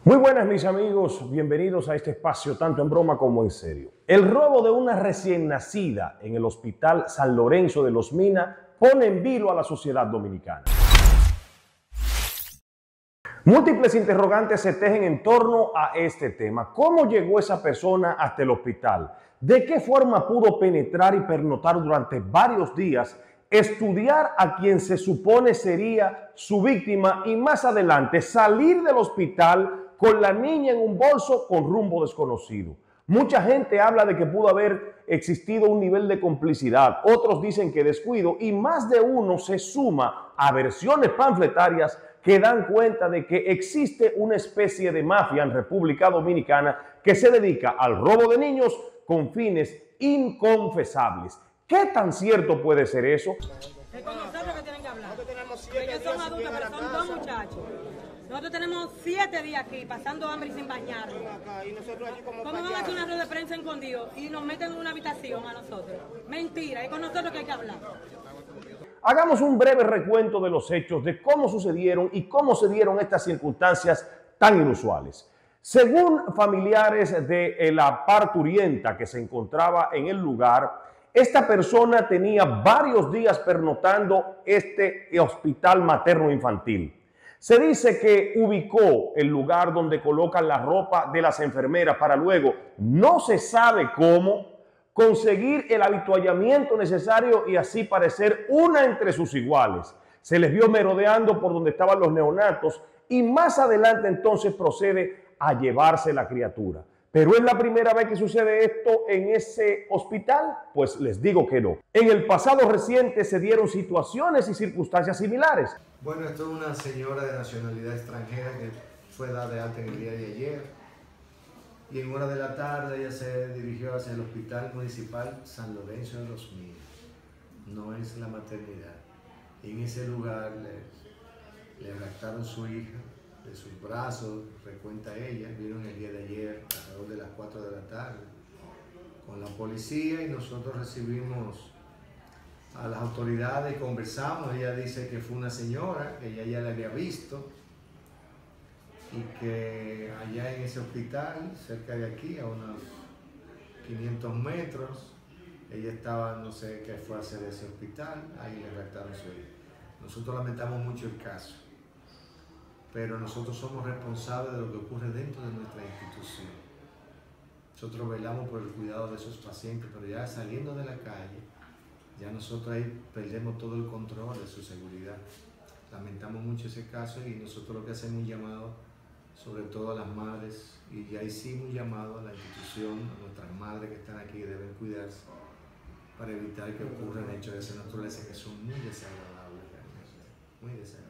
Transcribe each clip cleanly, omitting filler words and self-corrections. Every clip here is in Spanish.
Muy buenas mis amigos, bienvenidos a este espacio tanto en broma como en serio. El robo de una recién nacida en el Hospital San Lorenzo de Los Minas pone en vilo a la sociedad dominicana. Múltiples interrogantes se tejen en torno a este tema. ¿Cómo llegó esa persona hasta el hospital? ¿De qué forma pudo penetrar y pernoctar durante varios días? Estudiar a quien se supone sería su víctima y más adelante salir del hospital con la niña en un bolso con rumbo desconocido. Mucha gente habla de que pudo haber existido un nivel de complicidad, otros dicen que descuido y más de uno se suma a versiones panfletarias que dan cuenta de que existe una especie de mafia en República Dominicana que se dedica al robo de niños con fines inconfesables. ¿Qué tan cierto puede ser eso? Es con nosotros que tienen que hablar. Ellos son adultos, pero son dos muchachos. Nosotros tenemos 7 días aquí pasando hambre y sin bañarnos. ¿Cómo van a hacer una rueda de prensa escondido y nos meten en una habitación a nosotros? Mentira, es con nosotros que hay que hablar. Hagamos un breve recuento de los hechos, de cómo sucedieron y cómo se dieron estas circunstancias tan inusuales. Según familiares de la parturienta que se encontraba en el lugar, esta persona tenía varios días pernoctando este hospital materno-infantil. Se dice que ubicó el lugar donde colocan la ropa de las enfermeras para luego, no se sabe cómo, conseguir el avituallamiento necesario y así parecer una entre sus iguales. Se les vio merodeando por donde estaban los neonatos y más adelante entonces procede a llevarse la criatura. ¿Pero es la primera vez que sucede esto en ese hospital? Pues les digo que no. En el pasado reciente se dieron situaciones y circunstancias similares. Bueno, esto es una señora de nacionalidad extranjera que fue dada de alta en el día de ayer. Y en hora de la tarde ella se dirigió hacia el Hospital Municipal San Lorenzo de Los Minas. No es la maternidad. Y en ese lugar le raptaron su hija de sus brazos, recuenta ella. Vieron el día de ayer alrededor de las 4 de la tarde con la policía y nosotros recibimos a las autoridades y conversamos. Ella dice que fue una señora, que ella ya la había visto y que allá en ese hospital, cerca de aquí, a unos 500 metros, ella estaba, no sé qué fue a hacer ese hospital, ahí le raptaron su hija. Nosotros lamentamos mucho el caso, pero nosotros somos responsables de lo que ocurre dentro de nuestra institución. Nosotros velamos por el cuidado de esos pacientes, pero ya saliendo de la calle, ya nosotros ahí perdemos todo el control de su seguridad. Lamentamos mucho ese caso y nosotros lo que hacemos es un llamado, sobre todo a las madres, y ya hicimos un llamado a la institución, a nuestras madres que están aquí, deben cuidarse para evitar que ocurran hechos de esa naturaleza que son muy desagradables, muy desagradables.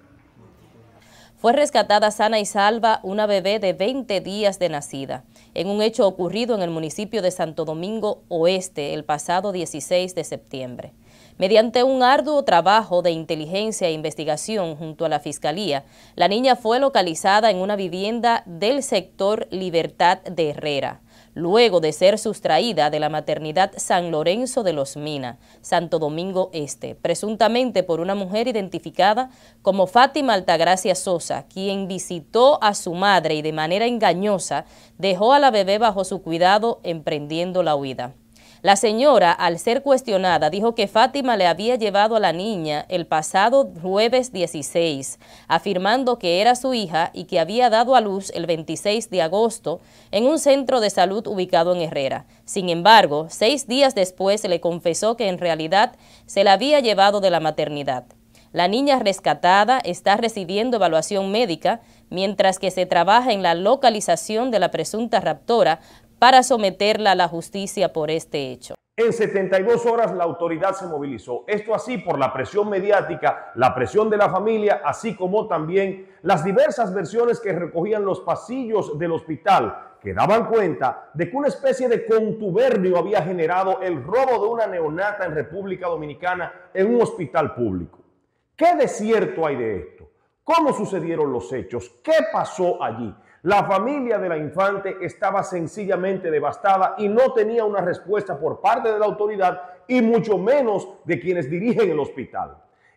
Fue rescatada sana y salva una bebé de 20 días de nacida, en un hecho ocurrido en el municipio de Santo Domingo Oeste el pasado 16 de septiembre. Mediante un arduo trabajo de inteligencia e investigación junto a la Fiscalía, la niña fue localizada en una vivienda del sector Libertad de Herrera, luego de ser sustraída de la maternidad San Lorenzo de Los Minas, Santo Domingo Este, presuntamente por una mujer identificada como Fátima Altagracia Sosa, quien visitó a su madre y de manera engañosa dejó a la bebé bajo su cuidado, emprendiendo la huida. La señora, al ser cuestionada, dijo que Fátima le había llevado a la niña el pasado jueves 16, afirmando que era su hija y que había dado a luz el 26 de agosto en un centro de salud ubicado en Herrera. Sin embargo, 6 días después le confesó que en realidad se la había llevado de la maternidad. La niña rescatada está recibiendo evaluación médica, mientras que se trabaja en la localización de la presunta raptora para someterla a la justicia por este hecho. En 72 horas la autoridad se movilizó. Esto así por la presión mediática, la presión de la familia, así como también las diversas versiones que recogían los pasillos del hospital, que daban cuenta de que una especie de contubernio había generado el robo de una neonata en República Dominicana en un hospital público. ¿Qué de cierto hay de esto? ¿Cómo sucedieron los hechos? ¿Qué pasó allí? La familia de la infante estaba sencillamente devastada y no tenía una respuesta por parte de la autoridad y mucho menos de quienes dirigen el hospital.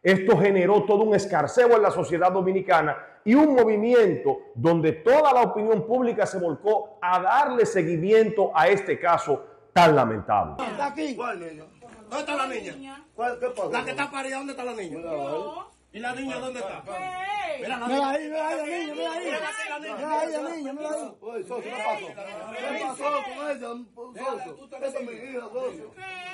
Esto generó todo un escarceo en la sociedad dominicana y un movimiento donde toda la opinión pública se volcó a darle seguimiento a este caso tan lamentable. ¿Está aquí? ¿Cuál niño? ¿Dónde está la niña? ¿Cuál? ¿Qué pasa? La que está parida, ¿dónde está la niña? ¿Y la niña dónde está? Mira la niña. Mira ahí, la niña, mira ahí. Mira ahí, la niña, mira ahí. Oye, socio, ¿qué pasó? ¿Qué pasó con ella, socio? Esa es mi hija, socio.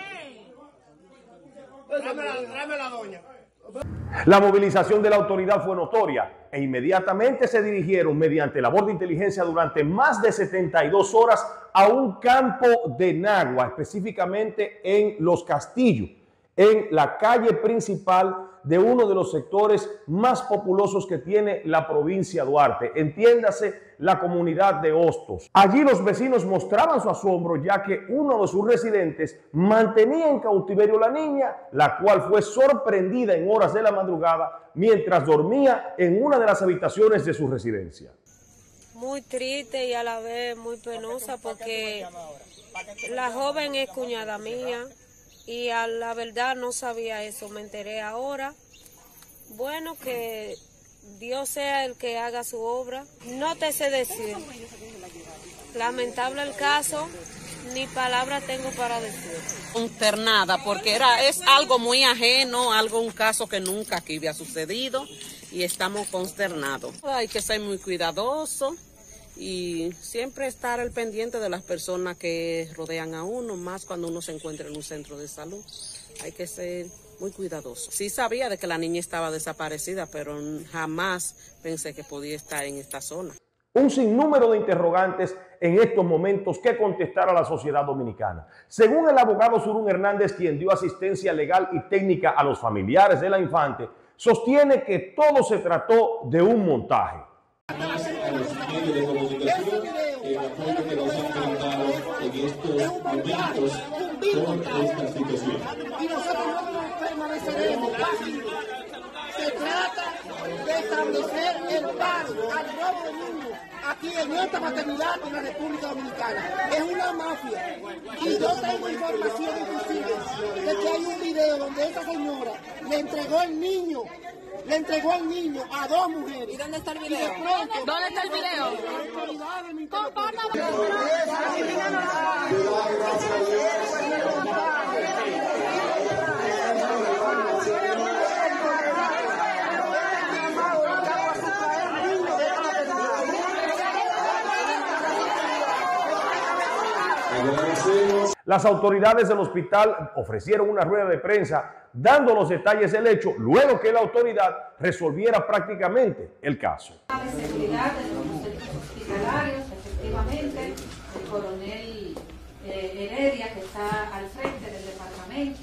Tráeme la doña. La movilización de la autoridad fue notoria e inmediatamente se dirigieron mediante labor de inteligencia durante más de 72 horas a un campo de Nagua, específicamente en Los Castillos, en la calle principal de uno de los sectores más populosos que tiene la provincia de Duarte, entiéndase la comunidad de Hostos. Allí los vecinos mostraban su asombro ya que uno de sus residentes mantenía en cautiverio a la niña, la cual fue sorprendida en horas de la madrugada mientras dormía en una de las habitaciones de su residencia. Muy triste y a la vez muy penosa porque la joven es cuñada mía. Y a la verdad no sabía eso, me enteré ahora. Bueno, que Dios sea el que haga su obra. No te sé decir. Lamentable el caso, ni palabras tengo para decir. Consternada, porque es algo muy ajeno, un caso que nunca aquí había sucedido y estamos consternados. Hay que ser muy cuidadosos y siempre estar al pendiente de las personas que rodean a uno, más cuando uno se encuentra en un centro de salud. Hay que ser muy cuidadoso. Sí sabía de que la niña estaba desaparecida, pero jamás pensé que podía estar en esta zona. Un sinnúmero de interrogantes en estos momentos que contestar a la sociedad dominicana. Según el abogado Surún Hernández, quien dio asistencia legal y técnica a los familiares de la infante, sostiene que todo se trató de un montaje. A los medios de comunicación, el apoyo que nos han brindado en estos momentos con esta situación. Y nosotros no permaneceremos pasivos. Se trata de establecer el paro al robo de niños aquí en esta maternidad en la República Dominicana. Es una mafia. Y yo tengo información inclusive de que hay un video donde esa señora le entregó el niño a dos mujeres. ¿Y dónde está el video? ¿Dónde está el video? Las autoridades del hospital ofrecieron una rueda de prensa dando los detalles del hecho luego que la autoridad resolviera prácticamente el caso. De seguridad de los centros hospitalarios, efectivamente, el coronel Heredia, que está al frente del departamento,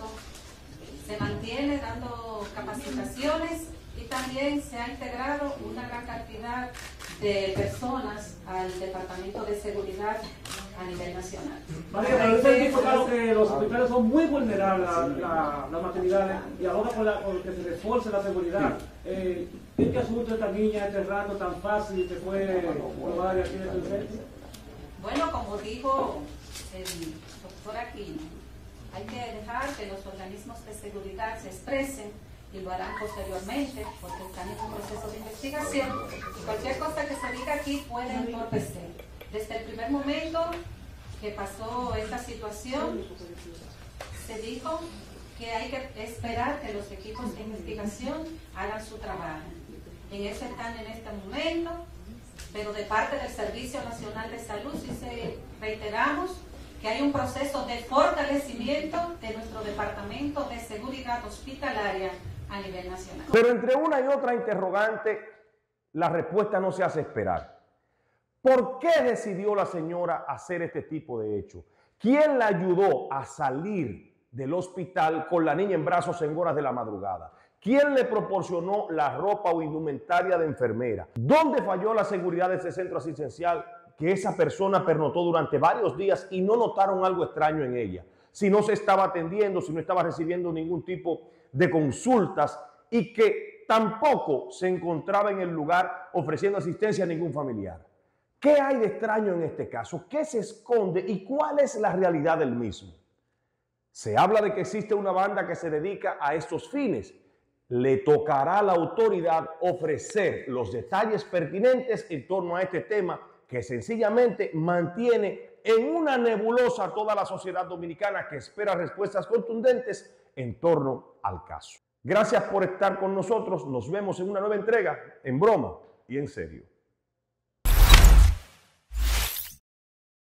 se mantiene dando capacitaciones y también se ha integrado una gran cantidad de personas al Departamento de Seguridad a nivel nacional. María, pero usted ha dicho claro que los hospitales son muy vulnerables a las maternidades y ahora con que se reforce la seguridad. ¿Qué asunto esta niña este rato tan fácil que fue probar aquí en el centro? Bueno, como dijo el doctor Aquino, hay que dejar que los organismos de seguridad se expresen y lo harán posteriormente porque están en un proceso de investigación y cualquier cosa que se diga aquí puede entorpecer. Desde el primer momento que pasó esta situación, se dijo que hay que esperar que los equipos de investigación hagan su trabajo. En eso están en este momento, pero de parte del Servicio Nacional de Salud sí reiteramos que hay un proceso de fortalecimiento de nuestro Departamento de Seguridad Hospitalaria a nivel nacional. Pero entre una y otra interrogante, la respuesta no se hace esperar. ¿Por qué decidió la señora hacer este tipo de hecho? ¿Quién la ayudó a salir del hospital con la niña en brazos en horas de la madrugada? ¿Quién le proporcionó la ropa o indumentaria de enfermera? ¿Dónde falló la seguridad de ese centro asistencial que esa persona pernoctó durante varios días y no notaron algo extraño en ella? Si no se estaba atendiendo, si no estaba recibiendo ningún tipo de consultas y que tampoco se encontraba en el lugar ofreciendo asistencia a ningún familiar. ¿Qué hay de extraño en este caso? ¿Qué se esconde y cuál es la realidad del mismo? Se habla de que existe una banda que se dedica a estos fines, le tocará a la autoridad ofrecer los detalles pertinentes en torno a este tema que sencillamente mantiene en una nebulosa a toda la sociedad dominicana que espera respuestas contundentes en torno al caso. Gracias por estar con nosotros. Nos vemos en una nueva entrega, en broma y en serio.